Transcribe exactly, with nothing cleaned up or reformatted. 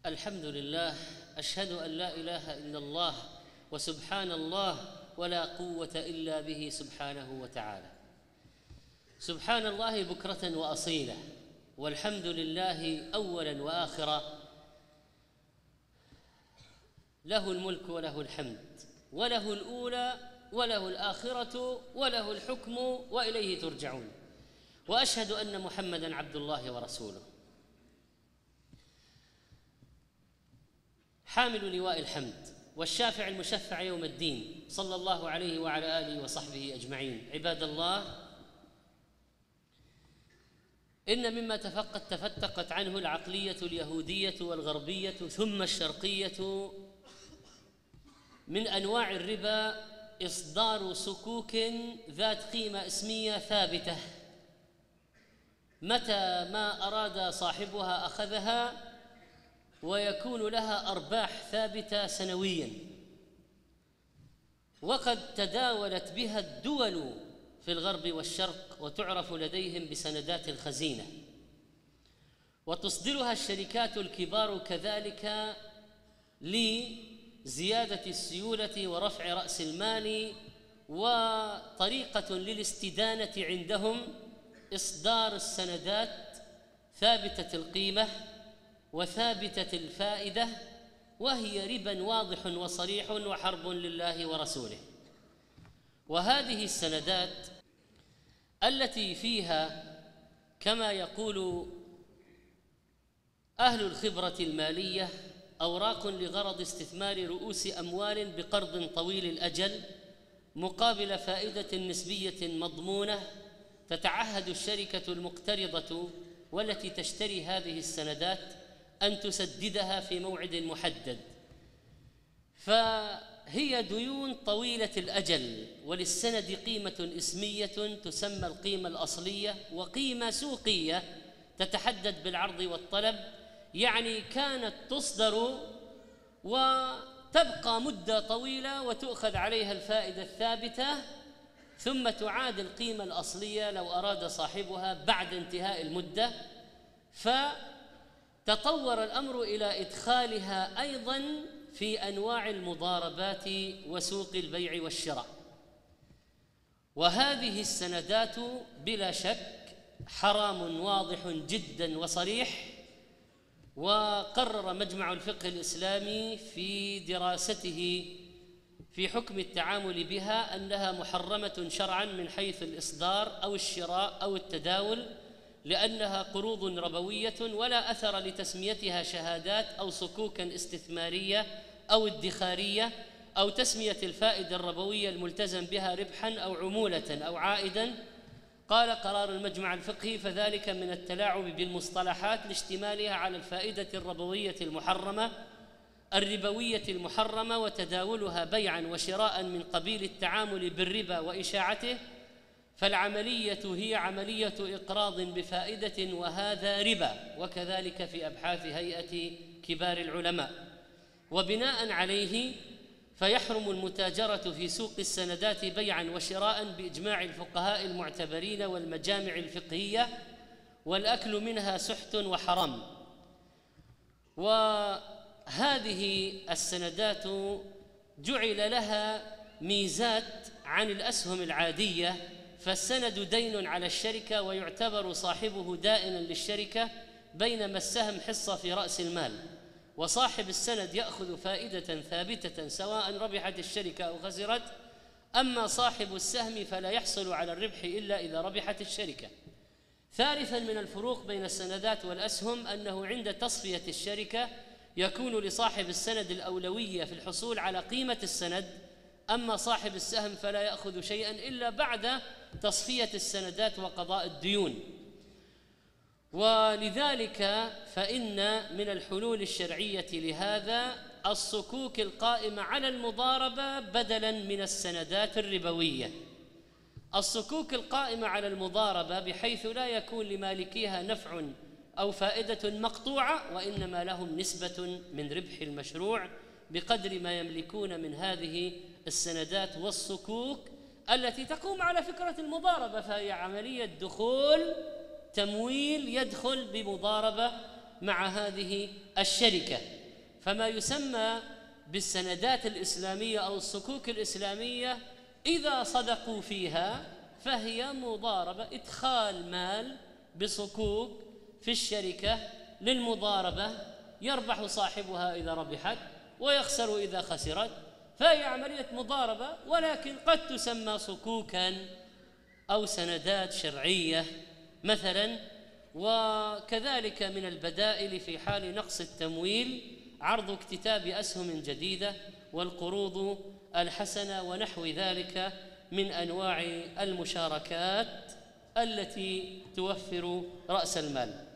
الحمد لله، أشهد أن لا إله إلا الله وسبحان الله ولا قوة إلا به سبحانه وتعالى. سبحان الله بكرة وأصيلا، والحمد لله أولا وآخرا، له الملك وله الحمد، وله الأولى وله الآخرة وله الحكم وإليه ترجعون. وأشهد أن محمدًا عبد الله ورسوله، حامل لواء الحمد والشافع المشفع يوم الدين، صلى الله عليه وعلى آله وصحبه أجمعين. عباد الله، إن مما تفقد تفتقت عنه العقلية اليهودية والغربية ثم الشرقية من أنواع الربا إصدار صكوك ذات قيمة اسمية ثابتة، متى ما أراد صاحبها أخذها، ويكون لها أرباح ثابتة سنوياً، وقد تداولت بها الدول في الغرب والشرق، وتعرف لديهم بسندات الخزينة، وتصدرها الشركات الكبار كذلك لزيادة السيولة ورفع رأس المال. وطريقة للاستدانة عندهم إصدار السندات ثابتة القيمة وثابتة الفائدة، وهي ربا واضح وصريح وحرب لله ورسوله. وهذه السندات التي فيها كما يقول أهل الخبرة المالية أوراق لغرض استثمار رؤوس أموال بقرض طويل الأجل مقابل فائدة نسبية مضمونة، تتعهد الشركة المقترضة والتي تشتري هذه السندات أن تسددها في موعد محدد، فهي ديون طويلة الأجل، وللسند قيمة اسمية تسمى القيمة الأصلية، وقيمة سوقية تتحدد بالعرض والطلب، يعني كانت تصدر وتبقى مدة طويلة وتؤخذ عليها الفائدة الثابتة، ثم تعاد القيمة الأصلية لو أراد صاحبها بعد انتهاء المدة. فتطور الأمر إلى إدخالها أيضاً في أنواع المضاربات وسوق البيع والشراء. وهذه السندات بلا شك حرام واضح جداً وصريح، وقرر مجمع الفقه الإسلامي في دراسته في حكم التعامل بها أنها محرمة شرعاً من حيث الإصدار أو الشراء أو التداول، لأنها قروض ربوية ولا أثر لتسميتها شهادات أو صكوكاً استثمارية أو ادخارية، أو تسمية الفائدة الربوية الملتزم بها ربحاً أو عمولة أو عائداً. قال قرار المجمع الفقهي: فذلك من التلاعب بالمصطلحات لاشتمالها على الفائدة الربوية المحرمة الربوية المحرمة، وتداولها بيعاً وشراءً من قبيل التعامل بالربا وإشاعته، فالعملية هي عملية إقراض بفائدة وهذا ربا، وكذلك في أبحاث هيئة كبار العلماء. وبناء عليه فيحرم المتاجرة في سوق السندات بيعاً وشراءً بإجماع الفقهاء المعتبرين والمجامع الفقهية، والأكل منها سحت وحرام. وهذه السندات جعل لها ميزات عن الأسهم العادية، فالسند دين على الشركة ويعتبر صاحبه دائناً للشركة، بينما السهم حصة في رأس المال، وصاحب السند يأخذ فائدة ثابتة سواء ربحت الشركة أو خسرت، أما صاحب السهم فلا يحصل على الربح إلا إذا ربحت الشركة. ثالثاً من الفروق بين السندات والأسهم أنه عند تصفية الشركة يكون لصاحب السند الأولوية في الحصول على قيمة السند، أما صاحب السهم فلا يأخذ شيئاً إلا بعد تصفية السندات وقضاء الديون. ولذلك فإن من الحلول الشرعية لهذا الصكوك القائمة على المضاربة بدلاً من السندات الربوية. الصكوك القائمة على المضاربة بحيث لا يكون لمالكيها نفع أو فائدة مقطوعة، وإنما لهم نسبة من ربح المشروع بقدر ما يملكون من هذه السندات والصكوك التي تقوم على فكرة المضاربة، فهي عملية دخول تمويل يدخل بمضاربة مع هذه الشركة. فما يسمى بالسندات الإسلامية أو الصكوك الإسلامية إذا صدقوا فيها فهي مضاربة، إدخال مال بصكوك في الشركة للمضاربة، يربح صاحبها إذا ربحت ويخسر إذا خسرت، فهي عملية مضاربة، ولكن قد تسمى صكوكاً أو سندات شرعية مثلاً. وكذلك من البدائل في حال نقص التمويل عرض اكتتاب أسهم جديدة والقروض الحسنة ونحو ذلك من أنواع المشاركات التي توفر رأس المال.